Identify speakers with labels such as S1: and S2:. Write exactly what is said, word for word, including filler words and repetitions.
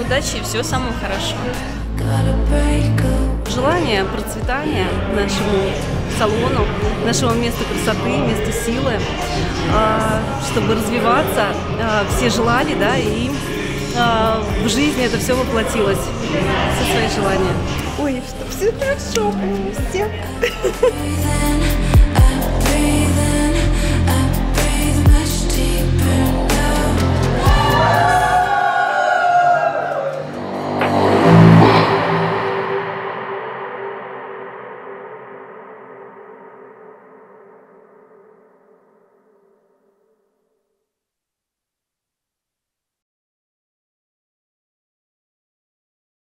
S1: удачи и всего самого хорошего.
S2: Желание процветания нашему салону, нашему месту красоты, месту силы, чтобы развиваться, все желали, да, и в жизни это все воплотилось, все свои желания.
S3: Ой, что все хорошо, у всех.